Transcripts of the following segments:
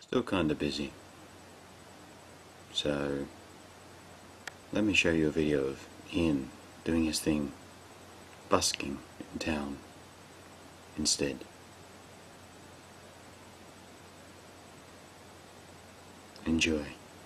Still kinda busy. So let me show you a video of Ian doing his thing, busking in town instead. Enjoy.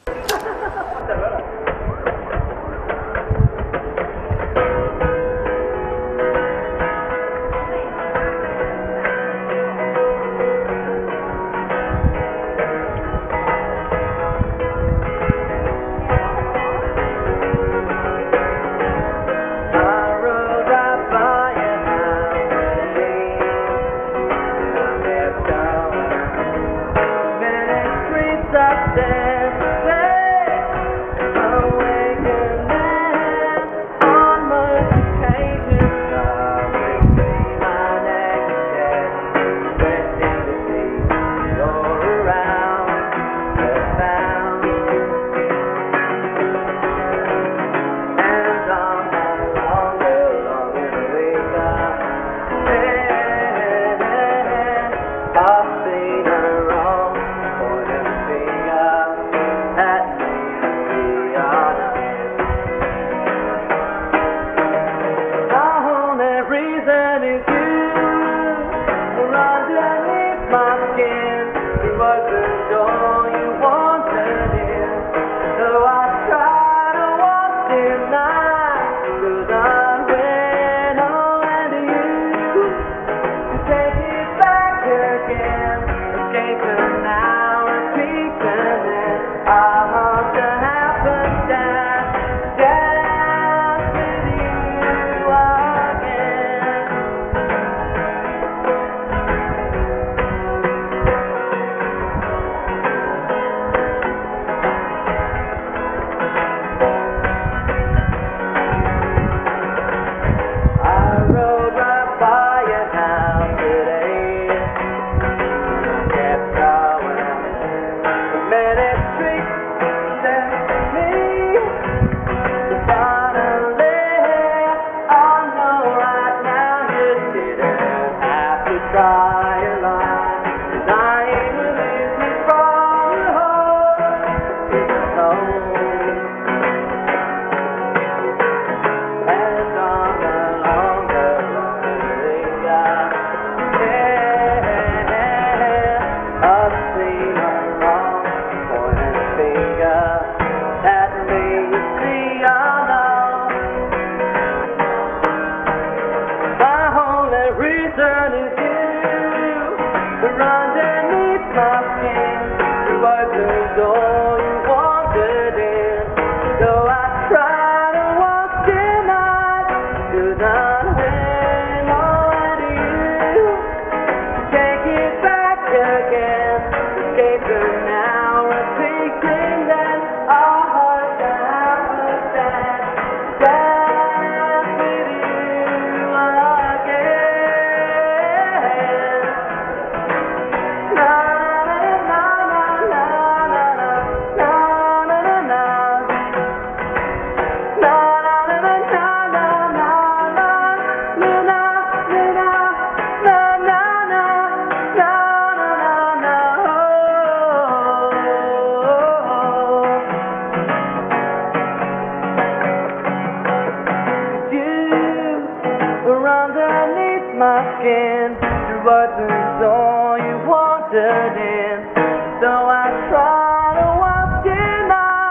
My skin, your words was all you wanted in. So I tried to walk in,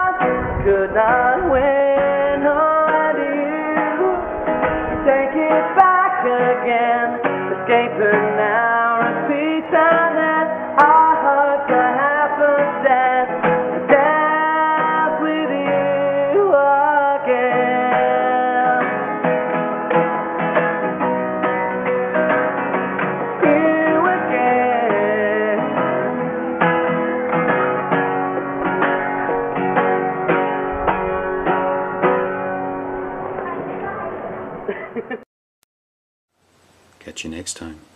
I could not win. Only you take it back again, escape it now, repeat and then I hope to happenstance, dance with you again. Catch you next time.